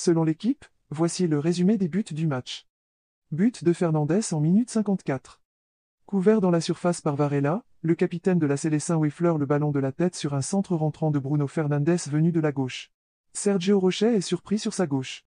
Selon l'équipe, voici le résumé des buts du match. But de Fernandes en minute 54. Couvert dans la surface par Varela, le capitaine de la Célestin effleure le ballon de la tête sur un centre rentrant de Bruno Fernandes venu de la gauche. Sergio Rochet est surpris sur sa gauche.